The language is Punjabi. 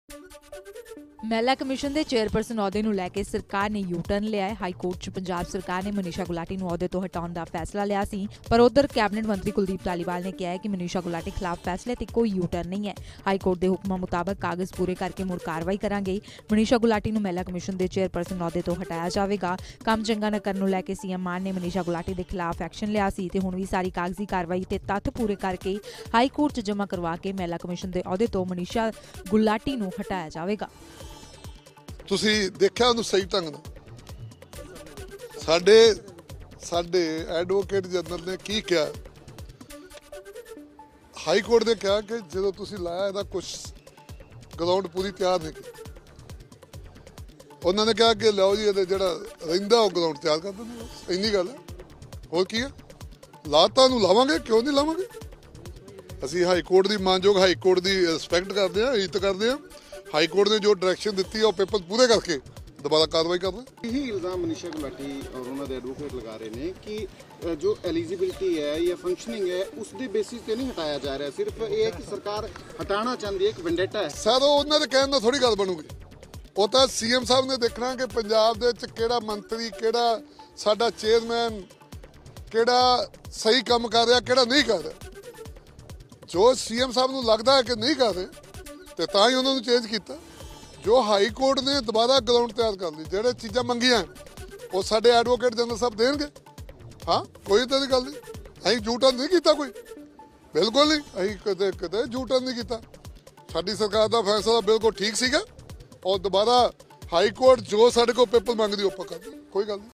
ਮਹਿਲਾ ਕਮਿਸ਼ਨ ਦੇ ਚੇਅਰਪਰਸਨ ਅਹੁਦੇ ਨੂੰ ਲੈ ਕੇ ਸਰਕਾਰ ਨੇ ਯੂ ਟਰਨ ਲਿਆ ਹੈ। ਹਾਈ ਕੋਰਟ 'ਚ ਪੰਜਾਬ ਸਰਕਾਰ ਨੇ ਮਨੀਸ਼ਾ ਗੁਲਾਟੀ ਨੂੰ ਅਹੁਦੇ ਤੋਂ ਹਟਾਉਣ ਦਾ ਫੈਸਲਾ ਲਿਆ ਸੀ, ਪਰ ਉਧਰ ਕੈਬਨਿਟ ਮੰਤਰੀ ਕੁਲਦੀਪ ਧਾਲੀਵਾਲ ਨੇ ਕਿਹਾ ਹੈ ਕਿ ਮਨੀਸ਼ਾ ਗੁਲਾਟੀ ਖਿਲਾਫ ਫੈਸਲੇ ਤੇ ਕੋਈ ਯੂ ਟਰਨ ਨਹੀਂ ਹੈ। ਹਾਈ ਕੋਰਟ ਦੇ ਹੁਕਮਾਂ ਮੁਤਾਬਕ ਕਾਗਜ਼ ਪੂਰੇ ਕਰਕੇ ਮੁੜ ਕਾਰਵਾਈ ਕਰਾਂਗੇ। ਮਨੀਸ਼ਾ ਗੁਲਾਟੀ ਨੂੰ ਮਹਿਲਾ ਕਮਿਸ਼ਨ ਦੇ ਚੇਅਰਪਰਸਨ ਅਹੁਦੇ ਤੋਂ ਹਟਾਇਆ ਜਾਵੇਗਾ। ਕੰਮ ਚੰਗਾ ਨਾ ਕਰਨ ਨੂੰ ਲੈ ਕੇ ਸੀਐਮ ਮਾਨ ਨੇ ਮਨੀਸ਼ਾ ਗੁਲਾਟੀ ਦੇ ਖਿਲਾਫ ਐਕਸ਼ਨ ਲਿਆ ਸੀ ਤੇ ਹੁਣ ਵੀ ਸਾਰੀ ਕਾਗਜ਼ੀ ਕਾਰਵਾਈ ਤੇ ਤੱਥ ਪੂਰੇ ਕਰਕੇ ਹਾਈ ਕੋਰਟ 'ਚ ਜਮ੍ਹਾਂ ਕਰਵਾ ਕੇ ਮਹਿਲਾ ਕਮਿਸ਼ਨ ਦੇ ਅਹੁਦੇ ਤੋਂ ਮਨੀਸ਼ਾ ਗੁਲਾਟੀ ਨੂੰ ਹਟਾਇਆ ਜਾਵੇਗਾ। ਤੁਸੀਂ ਦੇਖਿਆ ਉਹਨੂੰ ਸਹੀ ਢੰਗ ਨਾਲ ਸਾਡੇ ਐਡਵੋਕੇਟ ਜਨਰਲ ਨੇ ਕੀ ਕਿਹਾ। ਹਾਈ ਕੋਰਟ ਨੇ ਕਿਹਾ ਕਿ ਜਦੋਂ ਤੁਸੀਂ ਲਾਇਆ ਇਹਦਾ ਕੁਝ ਗਰਾਊਂਡ ਪੂਰੀ ਤਿਆਰ ਨਹੀਂ ਕੀਤੀ। ਉਹਨਾਂ ਨੇ ਕਿਹਾ ਕਿ ਲਓ ਜੀ ਇਹਦੇ ਜਿਹੜਾ ਰਹਿੰਦਾ ਉਹ ਗਰਾਊਂਡ ਤਿਆਰ ਕਰ ਦਿੰਦੇ। ਇੰਨੀ ਗੱਲ ਹੈ, ਹੋਰ ਕੀ ਹੈ। ਲਾਤਾ ਨੂੰ ਲਾਵਾਂਗੇ, ਕਿਉਂ ਨਹੀਂ ਲਾਵਾਂਗੇ। ਅਸੀਂ ਹਾਈ ਕੋਰਟ ਦੀ ਮਾਨਯੋਗ ਹਾਈ ਕੋਰਟ ਦੀ ਰਿਸਪੈਕਟ ਕਰਦੇ ਹਾਂ, ਇੱਜ਼ਤ ਕਰਦੇ ਹਾਂ। ਹਾਈ ਕੋਰਟ ਨੇ ਜੋ ਡਾਇਰੈਕਸ਼ਨ ਦਿੱਤੀ ਹੈ ਉਹ ਪੇਪਰ ਪੂਰੇ ਕਰਕੇ ਦੁਬਾਰਾ ਕਾਰਵਾਈ ਕਰਨਾ। यही इल्ज़ाम मनीषा गुलाटी और उन्होंने एडवोकेट लगा रहे हैं कि जो एलिजिबिलिटी है या फंक्शनिंग है उसके बेसिस पे नहीं हटाया जा रहा है, सिर्फ ये है कि सरकार हटाना चाहती है, एक वेंडेटा है। ਸਰ ਉਹ ਉਹਨਾਂ ਦੇ ਕਹਿਣ ਨਾਲ ਥੋੜੀ ਗੱਲ ਬਣੂਗੀ। ਉਹ ਤਾਂ ਸੀਐਮ ਸਾਹਿਬ ਨੇ ਦੇਖਣਾ ਕਿ ਪੰਜਾਬ ਦੇ ਵਿੱਚ ਕਿਹੜਾ ਮੰਤਰੀ, ਕਿਹੜਾ ਸਾਡਾ ਚੇਅਰਮੈਨ, ਕਿਹੜਾ ਸਹੀ ਕੰਮ ਕਰ ਰਿਹਾ, ਕਿਹੜਾ ਨਹੀਂ ਕਰ ਰਿਹਾ। ਜੋ ਸੀਐਮ ਸਾਹਿਬ ਨੂੰ ਲੱਗਦਾ ਹੈ ਕਿ ਨਹੀਂ ਕਰ ਰਹੇ ਤੇ ਤਾਂ ਹੀ ਉਹਨਾਂ ਨੂੰ ਚੇਂਜ ਕੀਤਾ। ਜੋ ਹਾਈ ਕੋਰਟ ਨੇ ਦੁਬਾਰਾ ਗਰਾਊਂਡ ਤਿਆਰ ਕਰ ਲਈ, ਜਿਹੜੇ ਚੀਜ਼ਾਂ ਮੰਗੀਆਂ ਉਹ ਸਾਡੇ ਐਡਵੋਕੇਟ ਜਨਰਲ ਸਾਹਿਬ ਦੇਣਗੇ। ਹਾਂ, ਕੋਈ ਤਾਂ ਦੀ ਗੱਲ ਨਹੀਂ। ਅਸੀਂ ਯੂ ਟਰਨ ਨਹੀਂ ਕੀਤਾ, ਕੋਈ ਬਿਲਕੁਲ ਨਹੀਂ। ਅਸੀਂ ਕਦੇ ਯੂ ਟਰਨ ਨਹੀਂ ਕੀਤਾ। ਸਾਡੀ ਸਰਕਾਰ ਦਾ ਫੈਸਲਾ ਬਿਲਕੁਲ ਠੀਕ ਸੀਗਾ ਔਰ ਦੁਬਾਰਾ ਹਾਈ ਕੋਰਟ ਜੋ ਸਾਡੇ ਕੋਲ ਪੇਪਰ ਮੰਗਦੀ ਉਹ ਆਪਾਂ ਕਰਦੇ, ਕੋਈ ਗੱਲ ਨਹੀਂ।